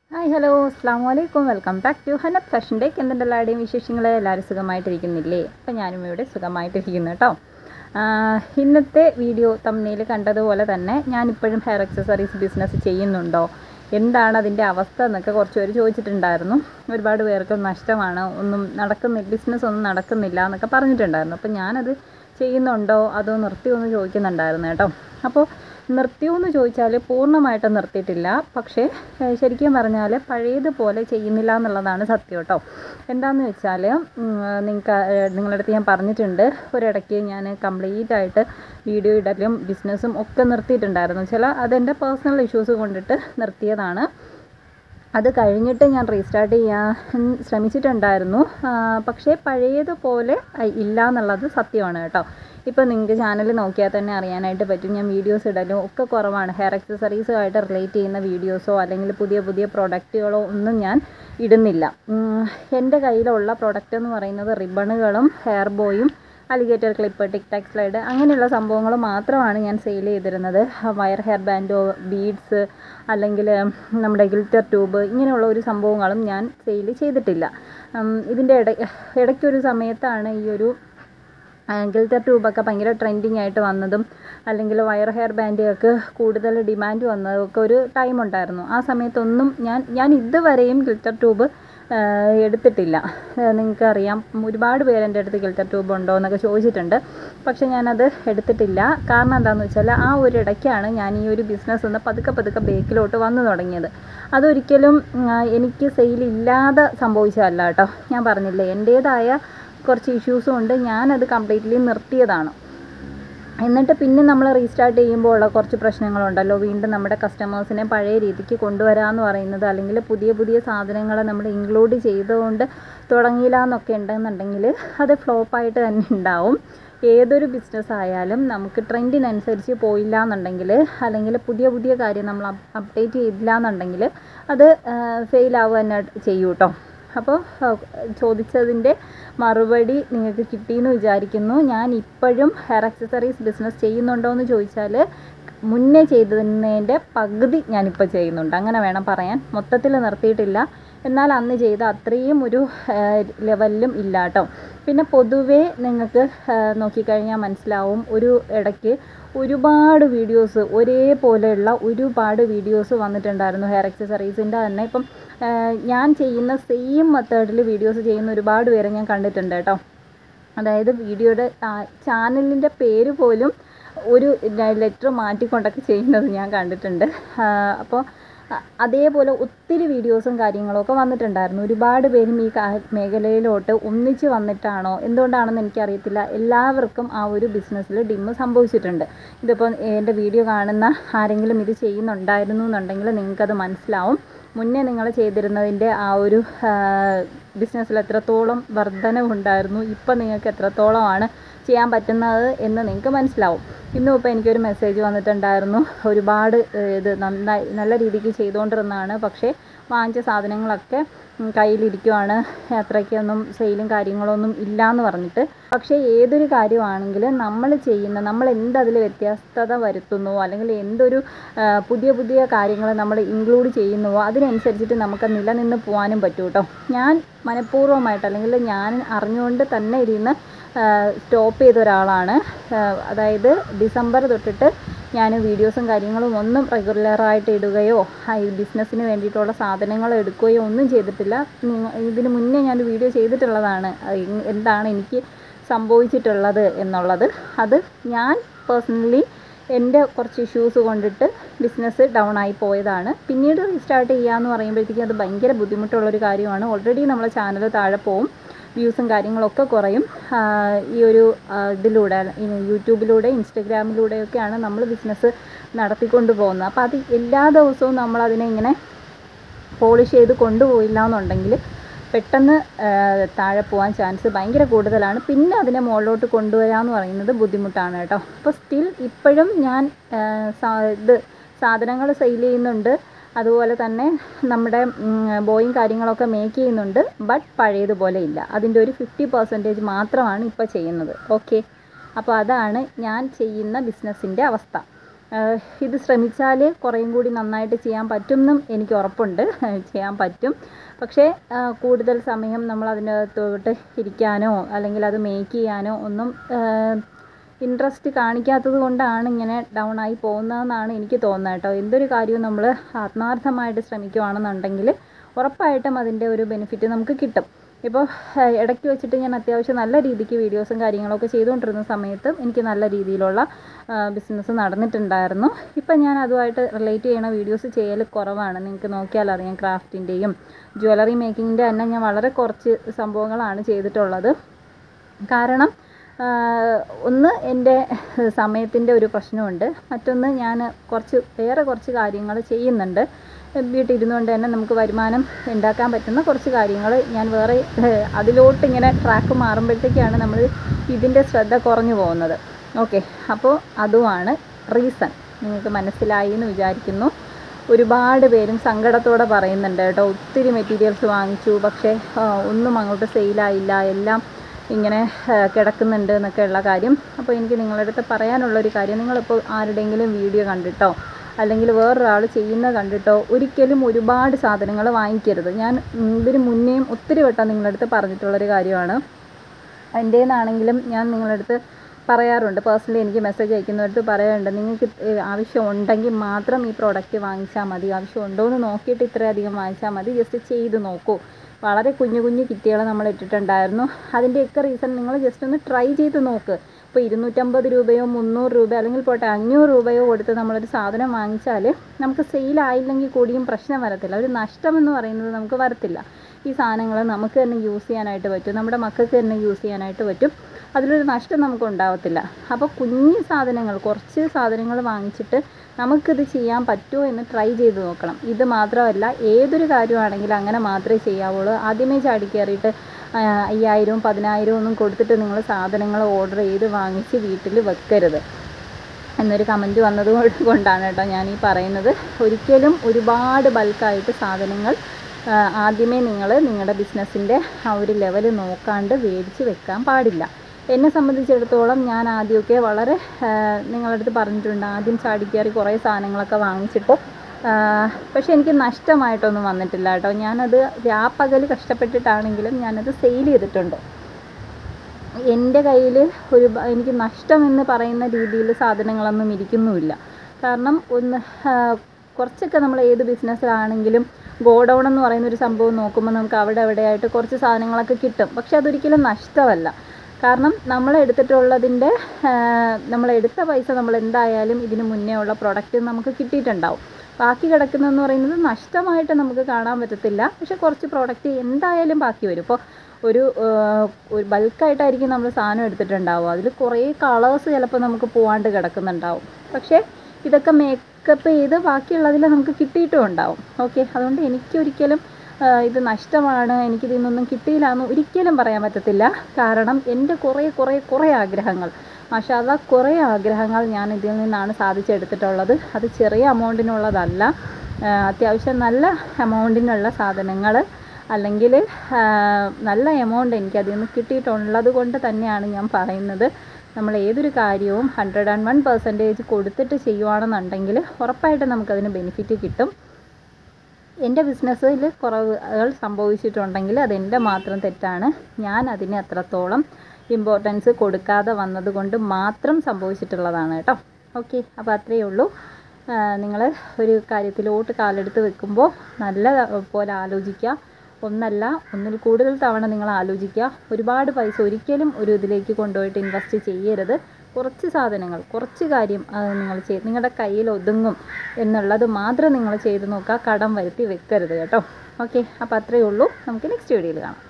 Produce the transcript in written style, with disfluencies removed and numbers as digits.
Hi hello അസ്സാം വലൈക്കും welcome back to Hanath fashion ഡേക്ക്. എന്തുണ്ടെല്ലാവരുടെയും വിശേഷങ്ങൾ? എല്ലാവരും സുഖമായിട്ടിരിക്കുന്നില്ലേ? അപ്പോൾ ഞാനും ഇവിടെ സുഖമായിട്ടിരിക്കുന്നു കേട്ടോ. ഇന്നത്തെ വീഡിയോ തംബ്നെയിൽ കണ്ടതുപോലെ തന്നെ ഞാനിപ്പോഴും ഹെയർ അക്സസറീസ് ബിസിനസ് ചെയ്യുന്നുണ്ടോ, എന്താണ് അതിൻ്റെ അവസ്ഥ എന്നൊക്കെ കുറച്ച് പേര് ചോദിച്ചിട്ടുണ്ടായിരുന്നു. ഒരുപാട് പേർക്ക് നഷ്ടമാണ്, ഒന്നും നടക്കുന്നില്ല, ബിസിനസ് ഒന്നും നടക്കുന്നില്ല എന്നൊക്കെ പറഞ്ഞിട്ടുണ്ടായിരുന്നു. അപ്പോൾ ഞാനത് ചെയ്യുന്നുണ്ടോ അതോ നിർത്തിയോ എന്ന് ചോദിക്കുന്നുണ്ടായിരുന്നു കേട്ടോ. അപ്പോൾ നിർത്തിയോ എന്ന് ചോദിച്ചാൽ പൂർണ്ണമായിട്ട് നിർത്തിയിട്ടില്ല, പക്ഷേ ശരിക്കും പറഞ്ഞാൽ പഴയതുപോലെ ചെയ്യുന്നില്ല എന്നുള്ളതാണ് സത്യം കേട്ടോ. എന്താണെന്ന് വെച്ചാൽ നിങ്ങളുടെ അടുത്ത് ഞാൻ പറഞ്ഞിട്ടുണ്ട്, ഒരിടയ്ക്ക് ഞാൻ കംപ്ലീറ്റ് ആയിട്ട് വീഡിയോ ഇടലും ബിസിനസ്സും ഒക്കെ നിർത്തിയിട്ടുണ്ടായിരുന്നു. അതെൻ്റെ പേഴ്സണൽ ഇഷ്യൂസ് കൊണ്ടിട്ട് നിർത്തിയതാണ്. അത് കഴിഞ്ഞിട്ട് ഞാൻ റീസ്റ്റാർട്ട് ചെയ്യാൻ ശ്രമിച്ചിട്ടുണ്ടായിരുന്നു, പക്ഷേ പഴയതുപോലെ ഇല്ല എന്നുള്ളത് സത്യമാണ് കേട്ടോ. ഇപ്പോൾ നിങ്ങൾക്ക് ചാനൽ നോക്കിയാൽ തന്നെ അറിയാനായിട്ട് പറ്റും, ഞാൻ വീഡിയോസ് ഇടലും ഒക്കെ കുറവാണ്. ഹെയർ അക്സസറീസുമായിട്ട് റിലേറ്റ് ചെയ്യുന്ന വീഡിയോസോ അല്ലെങ്കിൽ പുതിയ പുതിയ പ്രൊഡക്റ്റുകളോ ഒന്നും ഞാൻ ഇടുന്നില്ല. എൻ്റെ കയ്യിലുള്ള പ്രൊഡക്റ്റ് എന്ന് പറയുന്നത് റിബണുകളും ഹെയർ ബോയും alligator clip, tic tac slide അങ്ങനെയുള്ള സംഭവങ്ങൾ മാത്രമാണ് ഞാൻ സെയിൽ ചെയ്തിരുന്നത്. വയർ ഹെയർ ബാൻഡോ, ബീഡ്സ് അല്ലെങ്കിൽ നമ്മുടെ ഗിൽറ്റർ ട്യൂബ് ഇങ്ങനെയുള്ള ഒരു സംഭവങ്ങളും ഞാൻ സെയിൽ ചെയ്തിട്ടില്ല. ഇതിൻ്റെ ഇടയ്ക്കൊരു സമയത്താണ് ഈ ഒരു ഗിൽറ്റർ ട്യൂബൊക്കെ ഭയങ്കര ട്രെൻഡിങ് ആയിട്ട് വന്നതും അല്ലെങ്കിൽ വയർ ഹെയർ ബാൻഡുകൾക്ക് കൂടുതൽ ഡിമാൻഡ് വന്നതും ഒക്കെ ഒരു ടൈം ഉണ്ടായിരുന്നു. ആ സമയത്തൊന്നും ഞാൻ ഇതുവരെയും ഗിൽറ്റർ ട്യൂബ് എടുത്തിട്ടില്ല. നിങ്ങൾക്കറിയാം, ഒരുപാട് പേര് എൻ്റെ അടുത്ത് ഗിൽറ്റർ ട്യൂബ് ഉണ്ടോ എന്നൊക്കെ ചോദിച്ചിട്ടുണ്ട്, പക്ഷേ ഞാനത് എടുത്തിട്ടില്ല. കാരണം എന്താണെന്ന് വെച്ചാൽ ആ ഒരു ഇടയ്ക്കാണ് ഞാൻ ഈ ഒരു ബിസിനസ് ഒന്ന് പതുക്കെ ബേക്കിലോട്ട് വന്നു തുടങ്ങിയത്. അതൊരിക്കലും എനിക്ക് സെയിലില്ലാതെ സംഭവിച്ചതല്ല കേട്ടോ. ഞാൻ പറഞ്ഞില്ലേ, എൻ്റേതായ കുറച്ച് ഇഷ്യൂസും ഉണ്ട്, ഞാനത് കംപ്ലീറ്റ്ലി നിർത്തിയതാണ്. എന്നിട്ട് പിന്നെ നമ്മൾ റീസ്റ്റാർട്ട് ചെയ്യുമ്പോൾ ഉള്ള കുറച്ച് പ്രശ്നങ്ങളുണ്ടല്ലോ. വീണ്ടും നമ്മുടെ കസ്റ്റമേഴ്സിനെ പഴയ രീതിക്ക് കൊണ്ടുവരാമെന്ന് പറയുന്നത്, അല്ലെങ്കിൽ പുതിയ പുതിയ സാധനങ്ങൾ നമ്മൾ ഇൻക്ലൂഡ് ചെയ്തുകൊണ്ട് തുടങ്ങിയില്ല എന്നൊക്കെ ഉണ്ടെന്നുണ്ടെങ്കിൽ അത് ഫ്ലോപ്പായിട്ട് തന്നെ ഉണ്ടാവും. ഏതൊരു ബിസിനസ് ആയാലും നമുക്ക് ട്രെൻഡിനനുസരിച്ച് പോയില്ല എന്നുണ്ടെങ്കിൽ, അല്ലെങ്കിൽ പുതിയ പുതിയ കാര്യം നമ്മൾ അപ്ഡേറ്റ് ചെയ്തില്ല എന്നുണ്ടെങ്കിൽ അത് ഫെയിലാവുക തന്നെ ചെയ്യും കേട്ടോ. അപ്പോൾ ചോദിച്ചതിൻ്റെ മറുപടി നിങ്ങൾക്ക് കിട്ടിയെന്ന് വിചാരിക്കുന്നു. ഞാൻ ഇപ്പോഴും ഹെയർ അക്സസറീസ് ബിസിനസ് ചെയ്യുന്നുണ്ടോ എന്ന് ചോദിച്ചാൽ മുന്നേ ചെയ്തതിൻ്റെ പകുതി ഞാനിപ്പോൾ ചെയ്യുന്നുണ്ട്, അങ്ങനെ വേണം പറയാൻ. മൊത്തത്തിൽ നിർത്തിയിട്ടില്ല, എന്നാൽ അന്ന് ചെയ്ത അത്രയും ഒരു ലെവലിലും ഇല്ല കേട്ടോ. പിന്നെ പൊതുവേ നിങ്ങൾക്ക് നോക്കിക്കഴിഞ്ഞാൽ മനസ്സിലാവും, ഒരു ഇടയ്ക്ക് ഒരുപാട് വീഡിയോസ്, ഒരേപോലെയുള്ള ഒരുപാട് വീഡിയോസ് വന്നിട്ടുണ്ടായിരുന്നു ഹെയർ അക്സസറീസിൻ്റെ തന്നെ. ഇപ്പം ഞാൻ ചെയ്യുന്ന സെയിം മെത്തേഡിൽ വീഡിയോസ് ചെയ്യുന്ന ഒരുപാട് പേരെ ഞാൻ കണ്ടിട്ടുണ്ട് കേട്ടോ. അതായത് വീഡിയോയുടെ ചാനലിൻ്റെ പേര് പോലും ഒരു ലെറ്റർ മാറ്റിക്കൊണ്ടൊക്കെ ചെയ്യുന്നത് ഞാൻ കണ്ടിട്ടുണ്ട്. അപ്പോൾ അതേപോലെ ഒത്തിരി വീഡിയോസും കാര്യങ്ങളൊക്കെ വന്നിട്ടുണ്ടായിരുന്നു. ഒരുപാട് പേരും ഈ മേഖലയിലോട്ട് ഒന്നിച്ച് വന്നിട്ടാണോ എന്തുകൊണ്ടാണെന്ന് എനിക്കറിയത്തില്ല, എല്ലാവർക്കും ആ ഒരു ബിസിനസ്സിൽ ഡിമ്മ് സംഭവിച്ചിട്ടുണ്ട്. ഇതിപ്പോൾ എൻ്റെ വീഡിയോ കാണുന്ന ആരെങ്കിലും ഇത് ചെയ്യുന്നുണ്ടായിരുന്നു എന്നുണ്ടെങ്കിൽ നിങ്ങൾക്കത് മനസ്സിലാവും. മുന്നേ നിങ്ങൾ ചെയ്തിരുന്നതിൻ്റെ ആ ഒരു ബിസിനസ്സിൽ എത്രത്തോളം വർധനവുണ്ടായിരുന്നു, ഇപ്പം നിങ്ങൾക്ക് എത്രത്തോളമാണ് ചെയ്യാൻ പറ്റുന്നത് എന്ന് നിങ്ങൾക്ക് മനസ്സിലാവും. ഇന്നും ഇപ്പോൾ എനിക്കൊരു മെസ്സേജ് വന്നിട്ടുണ്ടായിരുന്നു, ഒരുപാട് ഇത് നല്ല രീതിക്ക് ചെയ്തുകൊണ്ടിരുന്നതാണ്, പക്ഷേ വാങ്ങിച്ച സാധനങ്ങളൊക്കെ കയ്യിലിരിക്കുവാണ്, അത്രയ്ക്കൊന്നും സെയിലും കാര്യങ്ങളൊന്നും ഇല്ലയെന്ന് പറഞ്ഞിട്ട്. പക്ഷേ ഏതൊരു കാര്യമാണെങ്കിലും നമ്മൾ എന്തതിൽ വ്യത്യസ്തത വരുത്തുന്നുവോ അല്ലെങ്കിൽ എന്തൊരു പുതിയ പുതിയ കാര്യങ്ങൾ നമ്മൾ ഇൻക്ലൂഡ് ചെയ്യുന്നുവോ അതിനനുസരിച്ചിട്ട് നമുക്ക് നിലനിന്ന് പോകാനും പറ്റും കേട്ടോ. ഞാൻ മനഃപൂർവ്വമായിട്ട് അല്ലെങ്കിൽ ഞാൻ അറിഞ്ഞുകൊണ്ട് തന്നെ ഇതിന്ന് സ്റ്റോപ്പ് ചെയ്ത ഒരാളാണ്. അതായത് ഡിസംബർ തൊട്ടിട്ട് ഞാൻ വീഡിയോസും കാര്യങ്ങളും ഒന്നും റെഗുലറായിട്ട് ഇടുകയോ ഈ ബിസിനസ്സിന് വേണ്ടിയിട്ടുള്ള സാധനങ്ങൾ എടുക്കുകയോ ഒന്നും ചെയ്തിട്ടില്ല. ഇതിന് മുന്നേ ഞാൻ വീഡിയോ ചെയ്തിട്ടുള്ളതാണ് എന്താണ് എനിക്ക് സംഭവിച്ചിട്ടുള്ളത് എന്നുള്ളത്. അത് ഞാൻ പേഴ്സണലി എൻ്റെ കുറച്ച് ഇഷ്യൂസ് കൊണ്ടിട്ട് ബിസിനസ് ഡൗൺ ആയി പോയതാണ്. പിന്നീട് റീസ്റ്റാർട്ട് ചെയ്യുകയെന്ന് പറയുമ്പോഴത്തേക്കും അത് ഭയങ്കര ബുദ്ധിമുട്ടുള്ളൊരു കാര്യമാണ്. ഓൾറെഡി നമ്മളെ ചാനൽ താഴെ പോവും, വ്യൂസും കാര്യങ്ങളൊക്കെ കുറയും. ഈ ഒരു ഇതിലൂടെ യൂട്യൂബിലൂടെ ഇൻസ്റ്റഗ്രാമിലൂടെയൊക്കെയാണ് നമ്മൾ ബിസിനസ് നടത്തിക്കൊണ്ട് പോകുന്നത്. അപ്പോൾ അത് എല്ലാ ദിവസവും നമ്മളതിനെ ഇങ്ങനെ പോളിഷ് ചെയ്ത് കൊണ്ടുപോയില്ല എന്നുണ്ടെങ്കിൽ പെട്ടെന്ന് താഴെ പോകാൻ ചാൻസ് ഭയങ്കര കൂടുതലാണ്. പിന്നെ അതിനെ മുകളിലോട്ട് കൊണ്ടുവരാമെന്ന് പറയുന്നത് ബുദ്ധിമുട്ടാണ് കേട്ടോ. അപ്പോൾ സ്റ്റിൽ ഇപ്പോഴും ഞാൻ സാധനങ്ങൾ സെയിൽ ചെയ്യുന്നുണ്ട്, അതുപോലെ തന്നെ നമ്മുടെ ബോയും കാര്യങ്ങളൊക്കെ മേക്ക് ചെയ്യുന്നുണ്ട്. ബട്ട് പഴയതുപോലെ ഇല്ല, അതിൻ്റെ ഒരു 50% മാത്രമാണ് ഇപ്പോൾ ചെയ്യുന്നത്. ഓക്കെ, അപ്പോൾ അതാണ് ഞാൻ ചെയ്യുന്ന ബിസിനസ്സിൻ്റെ അവസ്ഥ. ഇത് ശ്രമിച്ചാൽ കുറേയും കൂടി നന്നായിട്ട് ചെയ്യാൻ പറ്റുമെന്നും എനിക്ക് ഉറപ്പുണ്ട്. ചെയ്യാൻ പറ്റും. പക്ഷേ കൂടുതൽ സമയം നമ്മൾ അതിനകത്തോട്ട് ഇരിക്കാനോ അല്ലെങ്കിൽ അത് മേക്ക് ചെയ്യാനോ ഒന്നും ഇൻട്രസ്റ്റ് കാണിക്കാത്തത് കൊണ്ടാണ് ഇങ്ങനെ ഡൗൺ ആയി പോകുന്നതെന്നാണ് എനിക്ക് തോന്നുന്നത് കേട്ടോ. എന്തൊരു കാര്യവും നമ്മൾ ആത്മാർത്ഥമായിട്ട് ശ്രമിക്കുകയാണെന്നുണ്ടെങ്കിൽ ഉറപ്പായിട്ടും അതിൻ്റെ ഒരു ബെനിഫിറ്റ് നമുക്ക് കിട്ടും. ഇപ്പോൾ ഇടയ്ക്ക് വെച്ചിട്ട് ഞാൻ അത്യാവശ്യം നല്ല രീതിക്ക് വീഡിയോസും കാര്യങ്ങളൊക്കെ ചെയ്തുകൊണ്ടിരുന്ന സമയത്ത് എനിക്ക് നല്ല രീതിയിലുള്ള ബിസിനസ് നടന്നിട്ടുണ്ടായിരുന്നു. ഇപ്പം ഞാൻ അതുമായിട്ട് റിലേറ്റ് ചെയ്യണ വീഡിയോസ് ചെയ്യൽ കുറവാണ്. നിങ്ങൾക്ക് നോക്കിയാൽ അറിയാം, ക്രാഫ്റ്റിൻ്റെയും ജ്വല്ലറി മേക്കിങ്ങിൻ്റെ തന്നെ ഞാൻ വളരെ കുറച്ച് സംഭവങ്ങളാണ് ചെയ്തിട്ടുള്ളത്. കാരണം ഒന്ന് എൻ്റെ സമയത്തിൻ്റെ ഒരു പ്രശ്നമുണ്ട്, മറ്റൊന്ന് ഞാൻ വേറെ കുറച്ച് കാര്യങ്ങൾ ചെയ്യുന്നുണ്ട്. വീട്ടിൽ ഇരുന്നുകൊണ്ട് തന്നെ നമുക്ക് വരുമാനം ഉണ്ടാക്കാൻ പറ്റുന്ന കുറച്ച് കാര്യങ്ങൾ ഞാൻ വേറെ അതിലോട്ട് ഇങ്ങനെ ട്രാക്ക് മാറുമ്പോഴത്തേക്കാണ് നമ്മൾ ഇതിൻ്റെ ശ്രദ്ധ കുറഞ്ഞു പോകുന്നത്. ഓക്കെ, അപ്പോൾ അതുമാണ് റീസൺ. നിങ്ങൾക്ക് മനസ്സിലായി എന്ന് വിചാരിക്കുന്നു. ഒരുപാട് പേരും സങ്കടത്തോടെ പറയുന്നുണ്ട് കേട്ടോ, ഒത്തിരി മെറ്റീരിയൽസ് വാങ്ങിച്ചു, പക്ഷേ ഒന്നും അങ്ങോട്ട് സെയിലായില്ല, എല്ലാം ഇങ്ങനെ കിടക്കുന്നുണ്ട് എന്നൊക്കെയുള്ള കാര്യം. അപ്പോൾ എനിക്ക് നിങ്ങളുടെ അടുത്ത് പറയാനുള്ളൊരു കാര്യം, നിങ്ങളിപ്പോൾ ആരുടെയെങ്കിലും വീഡിയോ കണ്ടിട്ടോ അല്ലെങ്കിൽ വേറൊരാൾ ചെയ്യുന്നത് കണ്ടിട്ടോ ഒരിക്കലും ഒരുപാട് സാധനങ്ങൾ വാങ്ങിക്കരുത്. ഞാൻ ഇതിന് മുന്നേയും ഒത്തിരി വട്ടം നിങ്ങളുടെ അടുത്ത് പറഞ്ഞിട്ടുള്ളൊരു കാര്യമാണ്. എൻ്റെ നിന്നാണെങ്കിലും ഞാൻ നിങ്ങളുടെ അടുത്ത് പറയാറുണ്ട്, പേഴ്സണലി എനിക്ക് മെസ്സേജ് അയക്കുന്നവർക്ക് പറയാറുണ്ട്, നിങ്ങൾക്ക് ആവശ്യമുണ്ടെങ്കിൽ മാത്രം ഈ പ്രോഡക്റ്റ് വാങ്ങിച്ചാൽ മതി, ആവശ്യമുണ്ടോ എന്ന് നോക്കിയിട്ട് ഇത്രയധികം വാങ്ങിച്ചാൽ മതി, ജസ്റ്റ് ചെയ്ത് നോക്കൂ. വളരെ കുഞ്ഞു കുഞ്ഞു കിറ്റുകൾ നമ്മൾ ഇട്ടിട്ടുണ്ടായിരുന്നു. അതിൻ്റെയൊക്കെ റീസൺ നിങ്ങൾ ജസ്റ്റ് ഒന്ന് ട്രൈ ചെയ്ത് നോക്ക്. ഇപ്പോൾ 250 രൂപയോ 300 രൂപ അല്ലെങ്കിൽ പോട്ടെ 500 രൂപയോ കൊടുത്ത് നമ്മളൊരു സാധനം വാങ്ങിച്ചാൽ നമുക്ക് സെയിലായില്ലെങ്കിൽ കൂടിയും പ്രശ്നം വരത്തില്ല. ഒരു നഷ്ടമെന്ന് പറയുന്നത് നമുക്ക് വരത്തില്ല. ഈ സാധനങ്ങൾ നമുക്ക് തന്നെ യൂസ് ചെയ്യാനായിട്ട് പറ്റും, നമ്മുടെ മക്കൾക്ക് തന്നെ യൂസ് ചെയ്യാനായിട്ട് പറ്റും. അതിലൊരു നഷ്ടം നമുക്ക് ഉണ്ടാവത്തില്ല. അപ്പോൾ കുഞ്ഞു സാധനങ്ങൾ, കുറച്ച് സാധനങ്ങൾ വാങ്ങിച്ചിട്ട് നമുക്കിത് ചെയ്യാൻ പറ്റുമോ എന്ന് ട്രൈ ചെയ്ത് നോക്കണം. ഇത് മാത്രമല്ല, ഏതൊരു കാര്യമാണെങ്കിലും അങ്ങനെ മാത്രമേ ചെയ്യാവുള്ളൂ. ആദ്യമേ ചാടിക്കയറിയിട്ട് 5000 10,000 ഒന്നും കൊടുത്തിട്ട് നിങ്ങൾ സാധനങ്ങൾ ഓർഡർ ചെയ്ത് വാങ്ങിച്ച് വീട്ടിൽ വെക്കരുത് എന്നൊരു കമൻറ്റ് വന്നത് കൊണ്ടാണ് കേട്ടോ ഞാൻ ഈ പറയുന്നത്. ഒരിക്കലും ഒരുപാട് ബൾക്കായിട്ട് സാധനങ്ങൾ ആദ്യമേ നിങ്ങൾ നിങ്ങളുടെ ബിസിനസ്സിൻ്റെ ആ ഒരു ലെവൽ നോക്കാണ്ട് മേടിച്ച് വെക്കാൻ പാടില്ല. എന്നെ സംബന്ധിച്ചിടത്തോളം ഞാൻ ആദ്യമൊക്കെ വളരെ നിങ്ങളുടെ അടുത്ത് പറഞ്ഞിട്ടുണ്ട്, ആദ്യം ചാടിക്കയറി കുറേ സാധനങ്ങളൊക്കെ വാങ്ങിച്ചിട്ട് പക്ഷേ എനിക്ക് നഷ്ടമായിട്ടൊന്നും വന്നിട്ടില്ല കേട്ടോ. ഞാനത് രാപ്പകൽ കഷ്ടപ്പെട്ടിട്ടാണെങ്കിലും ഞാനത് സെയിൽ ചെയ്തിട്ടുണ്ട്. എൻ്റെ കയ്യിൽ എനിക്ക് നഷ്ടമെന്ന് പറയുന്ന രീതിയിൽ സാധനങ്ങളൊന്നും ഇരിക്കുന്നുമില്ല. കാരണം കുറച്ചൊക്കെ നമ്മൾ ഏത് ബിസിനസ്സിലാണെങ്കിലും ഗോഡൗൺ എന്ന് പറയുന്നൊരു സംഭവം നോക്കുമ്പോൾ നമുക്ക് അവിടെ എവിടെയായിട്ട് കുറച്ച് സാധനങ്ങളൊക്കെ കിട്ടും. പക്ഷെ അതൊരിക്കലും നഷ്ടമല്ല. കാരണം നമ്മളെടുത്ത പൈസ നമ്മൾ എന്തായാലും ഇതിന് മുന്നേ ഉള്ള പ്രൊഡക്റ്റ് നമുക്ക് കിട്ടിയിട്ടുണ്ടാവും. ബാക്കി കിടക്കുന്നതെന്ന് പറയുന്നത് നഷ്ടമായിട്ട് നമുക്ക് കാണാൻ പറ്റത്തില്ല. പക്ഷെ കുറച്ച് പ്രോഡക്റ്റ് എന്തായാലും ബാക്കി വരും. ഇപ്പോൾ ഒരു ബൾക്കായിട്ടായിരിക്കും നമ്മൾ സാധനം എടുത്തിട്ടുണ്ടാവുക, അതിൽ കുറേ കളേഴ്സ് ചിലപ്പോൾ നമുക്ക് പോവാണ്ട് കിടക്കുന്നുണ്ടാവും. പക്ഷേ ഇതൊക്കെ മേക്കപ്പ് ചെയ്ത് ബാക്കിയുള്ളതിൽ നമുക്ക് കിട്ടിയിട്ടും ഉണ്ടാവും. ഓക്കെ, അതുകൊണ്ട് എനിക്കൊരിക്കലും ഇത് നഷ്ടമാണ്, എനിക്കിതിൽ നിന്നൊന്നും കിട്ടിയില്ല എന്ന് ഒരിക്കലും പറയാൻ പറ്റത്തില്ല. കാരണം എൻ്റെ കുറേ ആഗ്രഹങ്ങൾ, മാഷാ അല്ലാഹ്, കുറേ ആഗ്രഹങ്ങൾ ഞാൻ ഇതിൽ നിന്നാണ് സാധിച്ചെടുത്തിട്ടുള്ളത്. അത് ചെറിയ എമൗണ്ടിനുള്ളതല്ല, അത്യാവശ്യം നല്ല എമൗണ്ടിനുള്ള സാധനങ്ങൾ, അല്ലെങ്കിൽ നല്ല എമൗണ്ട് എനിക്കതിൽ നിന്ന് കിട്ടിയിട്ടുള്ളത് കൊണ്ട് തന്നെയാണ് ഞാൻ പറയുന്നത്. നമ്മൾ ഏതൊരു കാര്യവും 101% കൊടുത്തിട്ട് ചെയ്യുകയാണെന്നുണ്ടെങ്കിൽ ഉറപ്പായിട്ടും നമുക്കതിന് ബെനിഫിറ്റ് കിട്ടും. എൻ്റെ ബിസിനസ്സിൽ കുറവുകൾ സംഭവിച്ചിട്ടുണ്ടെങ്കിൽ അതെൻ്റെ മാത്രം തെറ്റാണ്. ഞാൻ അതിന് അത്രത്തോളം ഇമ്പോർട്ടൻസ് കൊടുക്കാതെ വന്നതുകൊണ്ട് മാത്രം സംഭവിച്ചിട്ടുള്ളതാണ് കേട്ടോ. ഓക്കെ, അപ്പോൾ അത്രയേ ഉള്ളൂ. നിങ്ങൾ ഒരു കാര്യത്തിലോട്ട് കാലെടുത്ത് വെക്കുമ്പോൾ നല്ല പോലെ ആലോചിക്കുക. ഒന്നിൽ കൂടുതൽ തവണ നിങ്ങൾ ആലോചിക്കുക. ഒരുപാട് പൈസ ഒരിക്കലും ഒരു ഇതിലേക്ക് കൊണ്ടുപോയിട്ട് ഇൻവെസ്റ്റ് ചെയ്യരുത്. കുറച്ച് സാധനങ്ങൾ, കുറച്ച് കാര്യം നിങ്ങൾ നിങ്ങളുടെ കയ്യിൽ ഒതുങ്ങും എന്നുള്ളത് മാത്രം നിങ്ങൾ ചെയ്ത് നോക്കുക. കടം വരുത്തി വെക്കരുത് കേട്ടോ. ഓക്കെ, അപ്പോൾ അത്രയേ ഉള്ളൂ. നമുക്ക് നെക്സ്റ്റ് വീഡിയോയിൽ കാണാം.